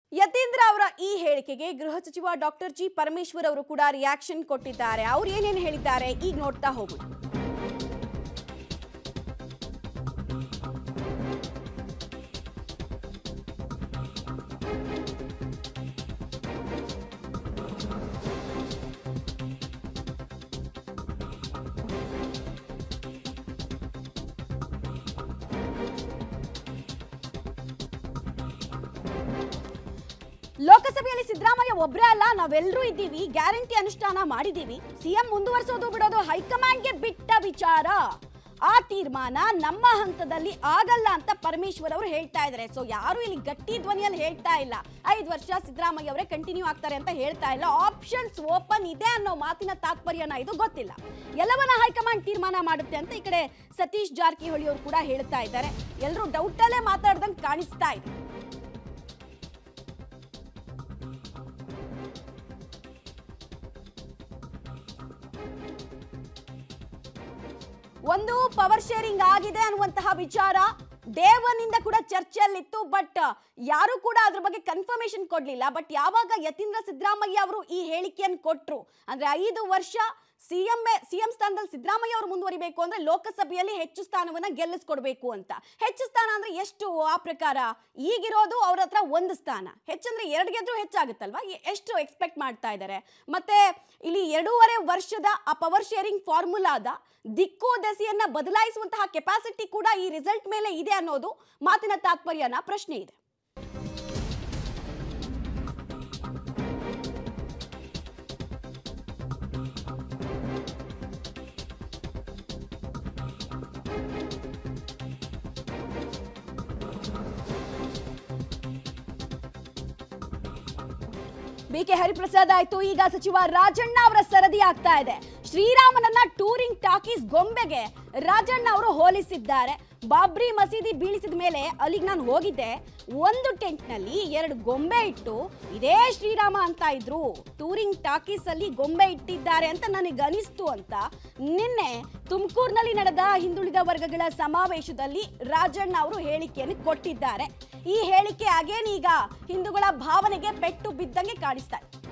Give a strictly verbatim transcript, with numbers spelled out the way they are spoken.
ಯತೀಂದ್ರ ಅವರ ಈ ಹೇಳಿಕೆಗೆ ಗೃಹ ಸಚಿವ ಡಾಕ್ಟರ್ ಜಿ ಪರಮೇಶ್ವರ್ ಅವರು ಕೂಡ ರಿಯಾಕ್ಷನ್ ಕೊಟ್ಟಿದ್ದಾರೆ. ಅವರು ಏನೇನು ಹೇಳಿದ್ದಾರೆ ಈಗ ನೋಡ್ತಾ ಹೋಗೋಣ. ಲೋಕಸಭೆಯಲ್ಲಿ ಸಿದ್ದರಾಮಯ್ಯ ಒಬ್ಬರೇ ಅಲ್ಲ, ನಾವೆಲ್ಲರೂ ಇದ್ದೀವಿ, ಗ್ಯಾರಂಟಿ ಅನುಷ್ಠಾನ ಮಾಡಿದ್ದೀವಿ, ಸಿಎಂ ಮುಂದುವರಿಸೋದು ಬಿಡೋದು ಹೈಕಮಾಂಡ್ಗೆ ಬಿಟ್ಟ ವಿಚಾರ, ಆ ತೀರ್ಮಾನ ನಮ್ಮ ಹಂತದಲ್ಲಿ ಆಗಲ್ಲ ಅಂತ ಪರಮೇಶ್ವರ್ ಅವರು ಹೇಳ್ತಾ ಇದ್ದಾರೆ. ಸೊ ಯಾರು ಇಲ್ಲಿ ಗಟ್ಟಿ ಧ್ವನಿಯಲ್ಲಿ ಹೇಳ್ತಾ ಇಲ್ಲ ಐದು ವರ್ಷ ಸಿದ್ದರಾಮಯ್ಯ ಅವರೇ ಕಂಟಿನ್ಯೂ ಆಗ್ತಾರೆ ಅಂತ ಹೇಳ್ತಾ ಇಲ್ಲ. ಆಪ್ಷನ್ಸ್ ಓಪನ್ ಇದೆ ಅನ್ನೋ ಮಾತಿನ ತಾತ್ಪರ್ಯನ ಇದು ಗೊತ್ತಿಲ್ಲ. ಎಲ್ಲವನ್ನ ಹೈಕಮಾಂಡ್ ತೀರ್ಮಾನ ಮಾಡುತ್ತೆ ಅಂತ ಈ ಕಡೆ ಸತೀಶ್ ಜಾರಕಿಹೊಳಿ ಅವರು ಕೂಡ ಹೇಳ್ತಾ ಇದ್ದಾರೆ. ಎಲ್ಲರೂ ಡೌಟ್ ಅಲ್ಲೇ ಮಾತಾಡ್ದಂಗೆ ಕಾಣಿಸ್ತಾ ಇದೆ. ಒಂದು ಪವರ್ ಶೇರಿಂಗ್ ಆಗಿದೆ ಅನ್ನುವಂತಹ ವಿಚಾರ ಡೇ ಒನ್ ಇಂದ ಕೂಡ ಚರ್ಚೆಯಲ್ಲಿತ್ತು. ಬಟ್ ಯಾರು ಕೂಡ ಅದ್ರ ಬಗ್ಗೆ ಕನ್ಫರ್ಮೇಶನ್ ಕೊಡ್ಲಿಲ್ಲ. ಬಟ್ ಯಾವಾಗ ಯತೀಂದ್ರ ಸಿದ್ದರಾಮಯ್ಯ ಅವರು ಈ ಹೇಳಿಕೆಯನ್ನು ಕೊಟ್ರು ಅಂದ್ರೆ ಐದು ವರ್ಷ ಸಿಎಂ ಸಿಎಂ ಸ್ಥಾನದಲ್ಲಿ ಸಿದ್ದರಾಮಯ್ಯ ಅವರು ಮುಂದುವರಿಬೇಕು ಅಂದ್ರೆ ಲೋಕಸಭೆಯಲ್ಲಿ ಹೆಚ್ಚು ಸ್ಥಾನವನ್ನ ಗೆಲ್ಲಿಸ್ಕೊಡ್ಬೇಕು ಅಂತ. ಹೆಚ್ಚು ಸ್ಥಾನ ಅಂದ್ರೆ ಎಷ್ಟು? ಆ ಪ್ರಕಾರ ಈಗಿರೋದು ಅವ್ರ ಹತ್ರ ಒಂದು ಸ್ಥಾನ, ಹೆಚ್ಚಂದ್ರೆ ಎರಡು ಗೆದ್ರು ಹೆಚ್ಚಾಗುತ್ತಲ್ವಾ? ಎಷ್ಟು ಎಕ್ಸ್ಪೆಕ್ಟ್ ಮಾಡ್ತಾ ಇದ್ದಾರೆ? ಮತ್ತೆ ಇಲ್ಲಿ ಎರಡೂವರೆ ವರ್ಷದ ಆ ಪವರ್ ಶೇರಿಂಗ್ ಫಾರ್ಮುಲಾದ ದಿಕ್ಕು ದೆಸೆಯನ್ನ ಬದಲಾಯಿಸುವಂತಹ ಕೆಪಾಸಿಟಿ ಕೂಡ ಈ ರಿಸಲ್ಟ್ ಮೇಲೆ ಇದೆ ಅನ್ನೋದು ಮಾತಿನ ತಾತ್ಪರ್ಯನ ಪ್ರಶ್ನೆ ಇದೆ. ಬಿ ಕೆ ಹರಿಪ್ರಸಾದ್ ಆಯ್ತು, ಈಗ ಸಚಿವ ರಾಜಣ್ಣ ಅವರ ಸರದಿ ಆಗ್ತಾ ಇದೆ. ಶ್ರೀರಾಮನನ್ನ ಟೂರಿಂಗ್ ಟಾಕೀಸ್ ಗೊಂಬೆಗೆ ರಾಜಣ್ಣ ಅವರು ಹೋಲಿಸಿದ್ದಾರೆ. ಬಾಬ್ರಿ ಮಸೀದಿ ಬೀಳಿಸಿದ ಮೇಲೆ ಅಲ್ಲಿಗೆ ನಾನು ಹೋಗಿದ್ದೆ, ಒಂದು ಟೆಂಟ್ ನಲ್ಲಿ ಎರಡು ಗೊಂಬೆ ಇಟ್ಟು ಇದೇ ಶ್ರೀರಾಮ ಅಂತ ಇದ್ರು, ಟೂರಿಂಗ್ ಟಾಕೀಸ್ ಅಲ್ಲಿ ಗೊಂಬೆ ಇಟ್ಟಿದ್ದಾರೆ ಅಂತ ನನಗೆ ಅನಿಸ್ತು ಅಂತ ನಿನ್ನೆ ತುಮಕೂರಿನಲ್ಲಿ ನಡೆದ ಹಿಂದುಳಿದ ವರ್ಗಗಳ ಸಮಾವೇಶದಲ್ಲಿ ರಾಜಣ್ಣ ಅವರು ಹೇಳಿಕೆಯನ್ನು ಕೊಟ್ಟಿದ್ದಾರೆ. ಈ ಹೇಳಿಕೆ ಅಗೇನ್ ಈಗ ಹಿಂದೂಗಳ ಭಾವನೆಗೆ ಪೆಟ್ಟು ಬಿದ್ದಂಗೆ ಕಾಣಿಸ್ತಾ ಇದೆ.